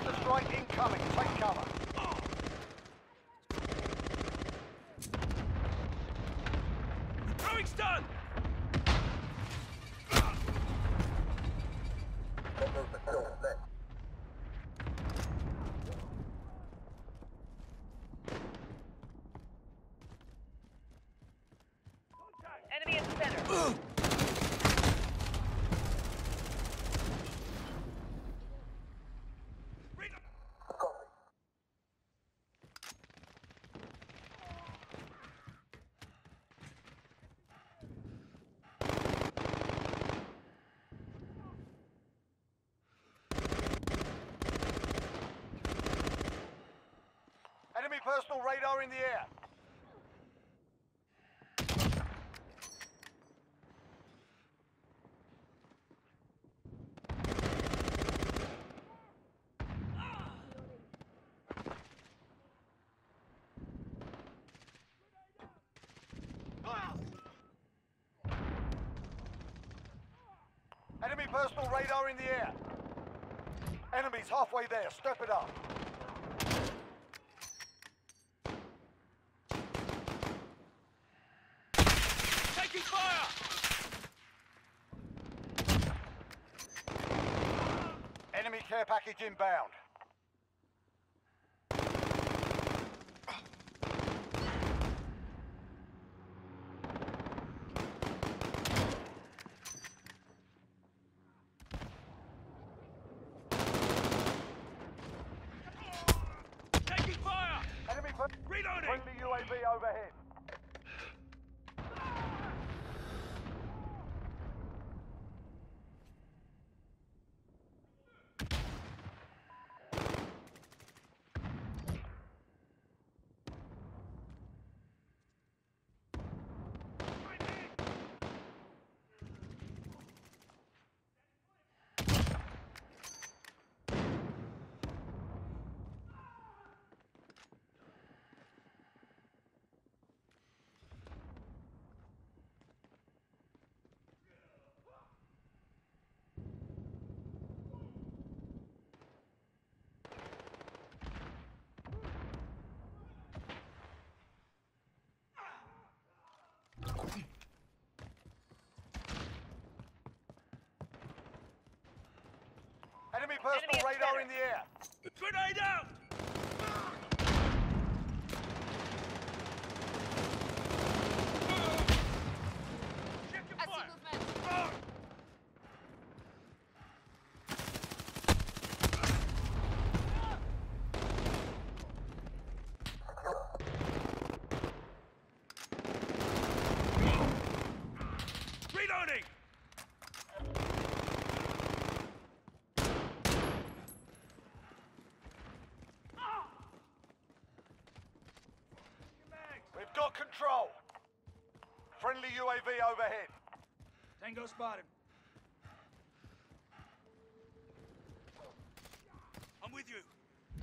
Cluster strike incoming. Take cover. Throwing stun! Enemy in the center. Enemy personal radar in the air. Enemy personal radar in the air. Enemies halfway there. Step it up. Taking fire! Enemy care package inbound. Taking fire! Enemy Reloading! friendly UAV overhead. Enemy personal Enemy radar center. in the air. Grenade out! Check your I see fire! movement. Reloading! We've got control. Friendly UAV overhead. Tango spotted. I'm with you.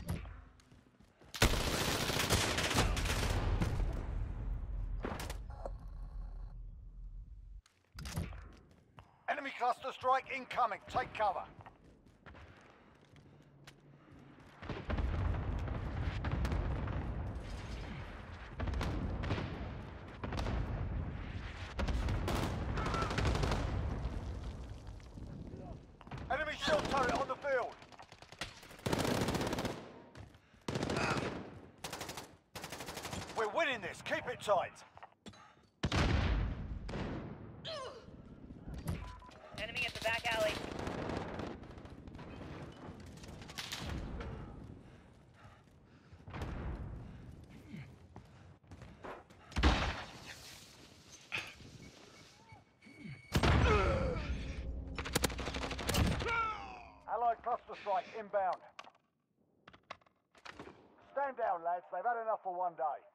Enemy cluster strike incoming. Take cover. Enemy shield turret on the field. We're winning this. Keep it tight. Enemy at the back alley. Allied cluster strike inbound. Stand down, lads. They've had enough for one day.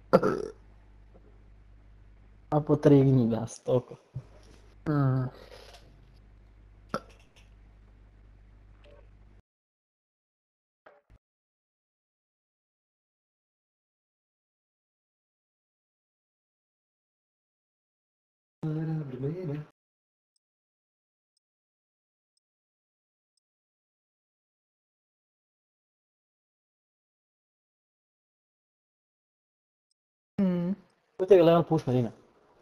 A potrygni nas, toko. Pusti ga level push Marina.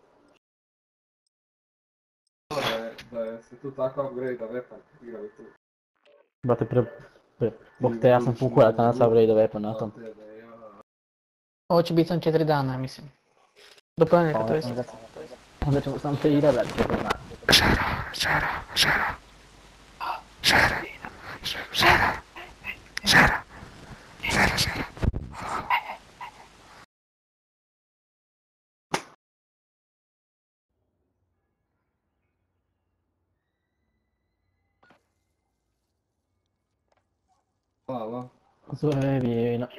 Da je se tu tako upgrade weapon igrali tu. Brate, bok te, ja sam pukao ja danas upgrade weapon na tom. Ovo će biti sam 4 dana, ja mislim. Do ponedjeljka, to jest. Onda ćemo samo 3 igrati, da ćemo na. Hvala. Zove vijena.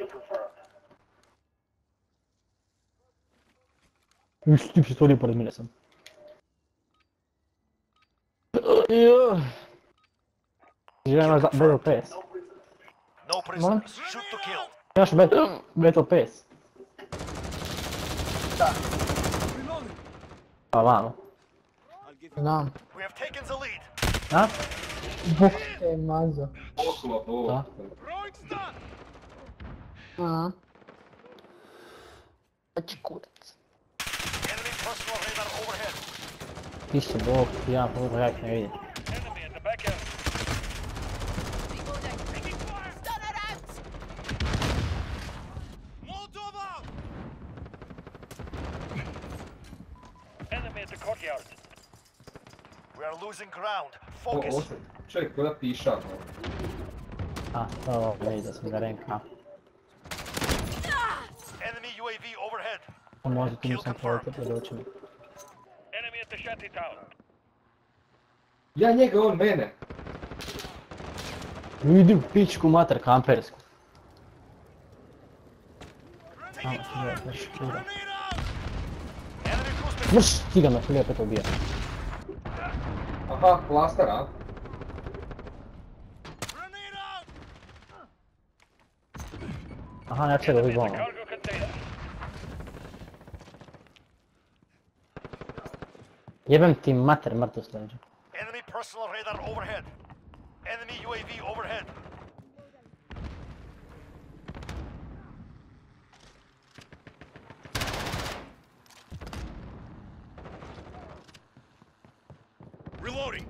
Ti si stvorio pored mene sam. Želim za Battle Pass. No prisoners. Shoot to kill. Imaš Battle Pass. Pa vamo. Znam. We have taken the lead. A? Bok te mazo. Poslova ovo. Da. Aha. Znači kurac. Enemy personal radar overhead. Ti si bog, ja pogoda ja ih ne vidim. Enemy at the back alley. Molotov out! Enemy at the courtyard. We are losing ground. Ovo Focus. se, čovjek koja piša. A, to vidi da sam ga renka. Enemy UAV overhead. Možda tu nisam pojete pred očima. Enemy at the shanty town. Ja njega, on mene. Idi u pičku mater kampersku. Samo se gleda, baš kira. Enemy cruise missile. Mrš, ti ga me lijepo to ubija. Aha, plaster, a? Aha, ja ću ga Enemy at vidjeti. the cargo container. Jebem ti mater mrtvo sleđa. Enemy personal radar overhead. Enemy UAV overhead. Reloading.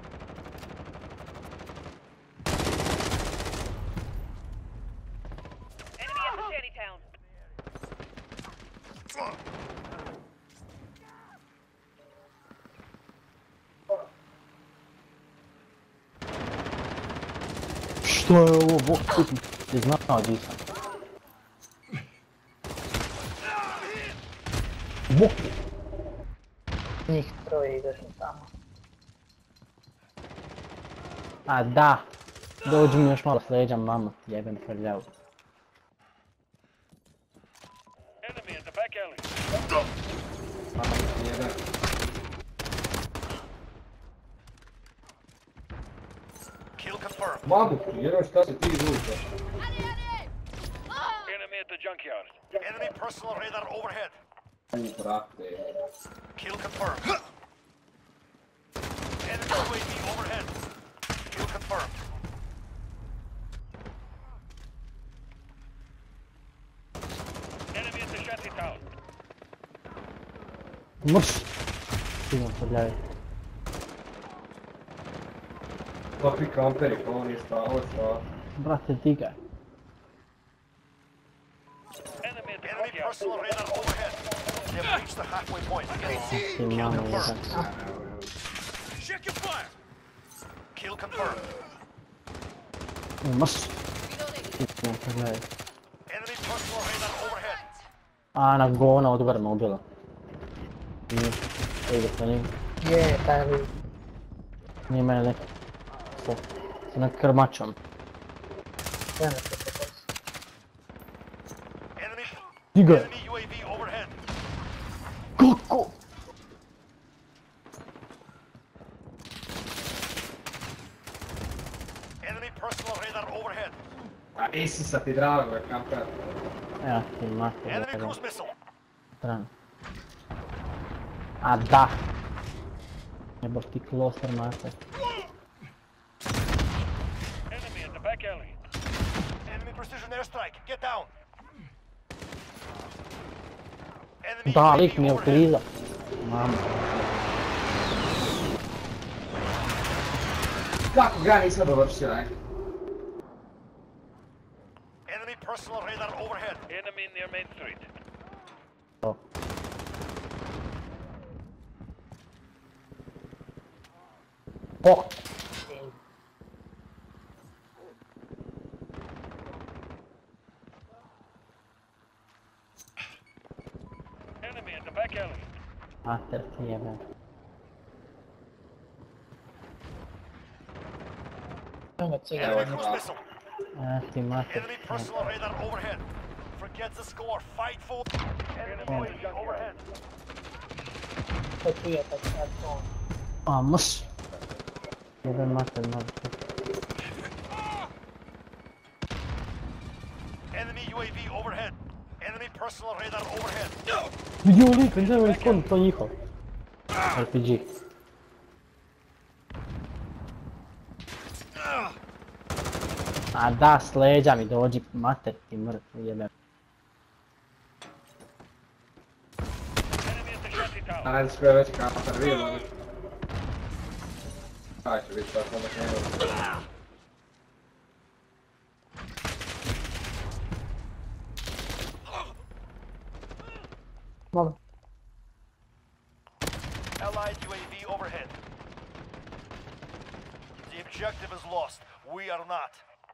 Enemy at the shanty town. Što je ovo, bok kutim? Ti znao di sam. Bok! Njih troje izašli tamo. A da! Dođi mi još malo s leđa, mama ti jebem prljavu. Enemy at the back alley. Jedan. Kill confirmed. Mamu ti, jedan šta se ti izvuče. Enemy at the junkyard. Enemy personal radar overhead. Brate. Kill confirmed. Enemy UAV overhead. Kill confirmed. Enemy at the shanty town. Mrš! Ti ga prljavi. Kakvi kamperi, pa on je stao, stao. Brate, digaj. Enemy at the Enemy courtyard. personal radar overhead. They have reached the halfway point. Ti mama jedan. Check your fire. Kill confirmed. Mrš! Ti ga prljavi. Enemy personal radar overhead. A, na govna od grma ubila. Nije. Ide sa njim. Je, taj li. Nije mene neki. Sa nekim krmačom. Ja ne se to Enemy Digaj! UAV overhead. Kako? Enemy personal radar overhead. A Isisa ti drago je kamper. Ja ti mater. Enemy cruise missile. Strano. A da. Jebo ti kloster mater. Enemy in the back alley. Enemy precision airstrike. Get down. Enemy Da, UAV lik mi je overhead. ukriza. Mama. Kako ga nisam dovršila, ne? Enemy personal radar overhead. Enemy near Main Street. To. Po. Enemy in the back alley. Mater ti jebem. Evo ga cigar. Evo Enemy cruise ga. missile. Ti mater. Enemy personal radar overhead. Forget the score. Fight for. Enemy UAV overhead. To čuje kad sad to. A mš. Jebem mater, mater. Enemy UAV overhead. Enemy personal radar overhead. Vidio lik, ne znam iskon, to njihov. RPG. A da, s leđa mi dođi, mater ti mrtvi jebem. Enemy at the shanty town. A ne znaš ko je veći kamper, vidimo li? Kaj će biti sad onda njegov. Dobro. Allied UAV overhead. The objective is lost. We are not.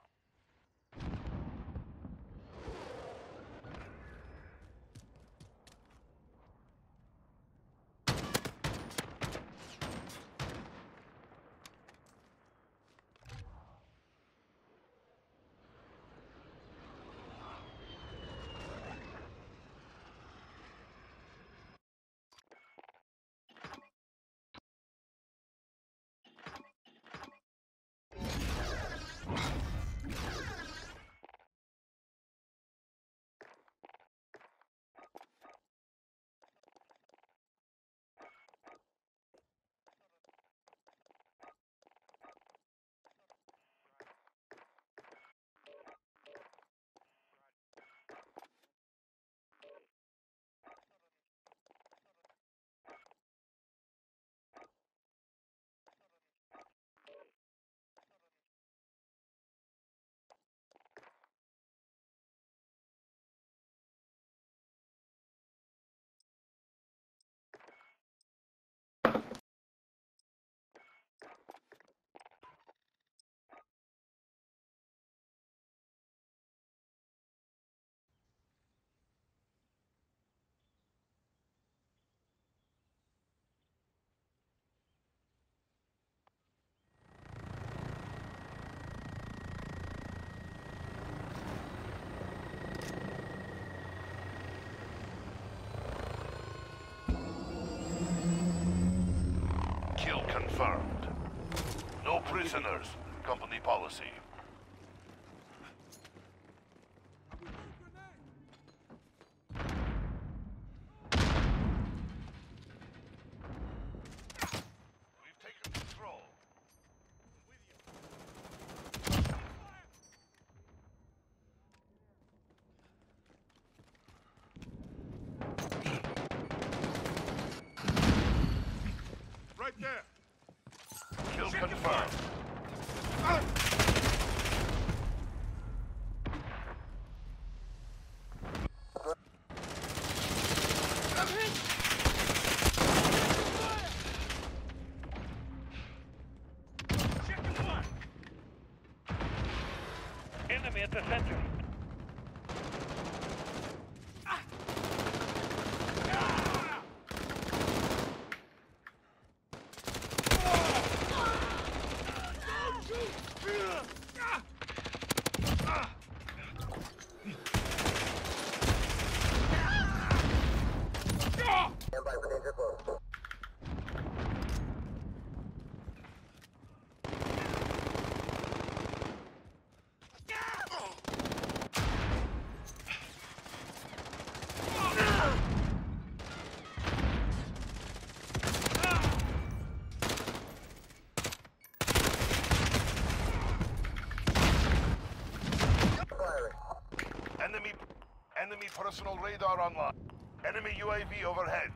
Kill confirmed. No prisoners. Company policy. We've taken control. Right there. Kill confirmed. Enemy at the center. personal radar online. Enemy UAV overhead.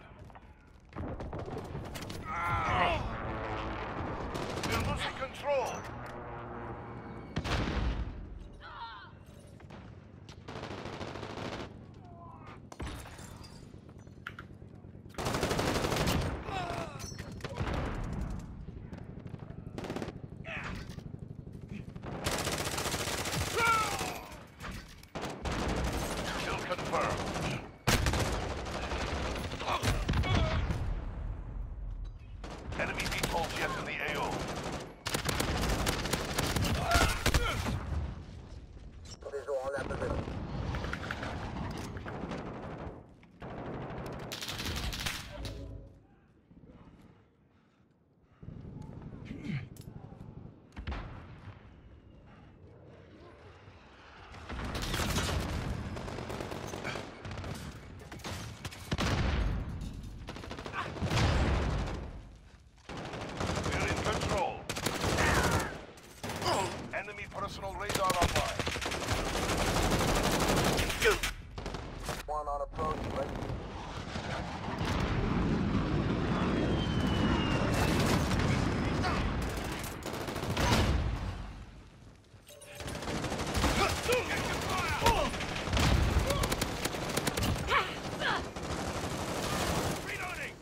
We're losing control. Kill confirmed. Enemy VTOL jet in the AO. We're in control. Enemy personal radar online. One on approach, right? Reloading!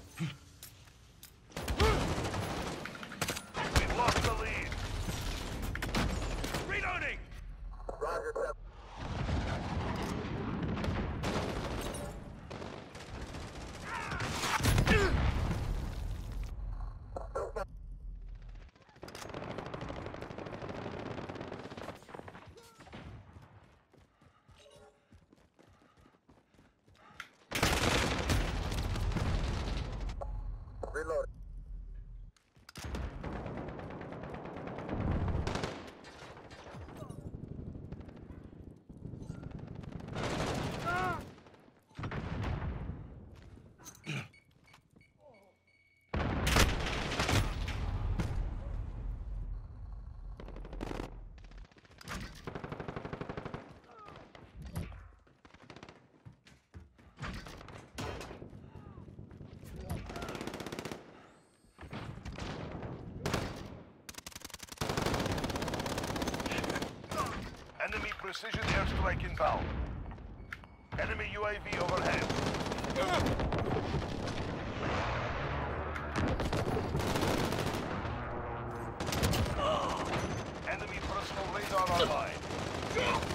We've lost the lead. Reloading! Roger, Pep. Reload. Enemy precision airstrike inbound. Enemy UAV overhead. Enemy personal radar online.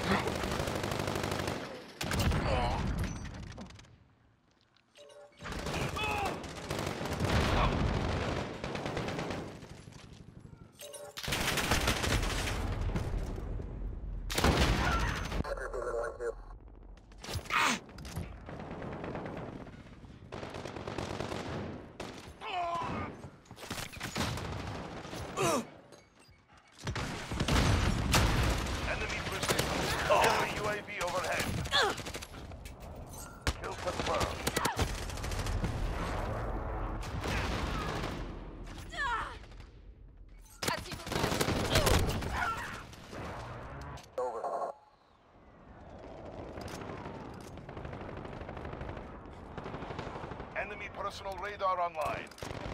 Roger, Beamer 1-2. Enemy precision. Enemy UAV overhead. Kill confirmed. Over. Enemy personal radar online.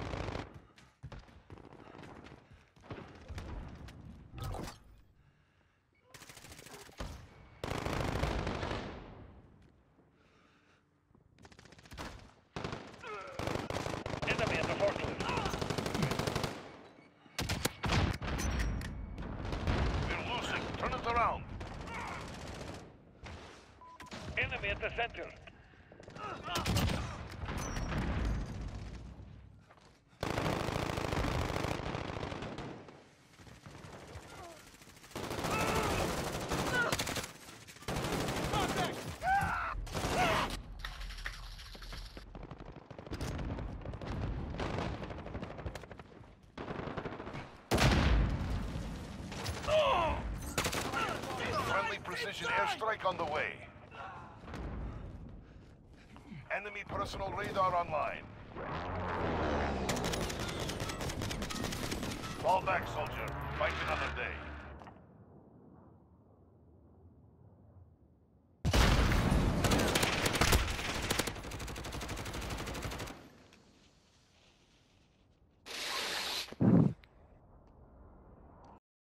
Enemy at the forklift. We're losing. Turn it around. Enemy at the center. Friendly precision airstrike on the way. Enemy personal radar online. Fall back, soldier. Fight another day.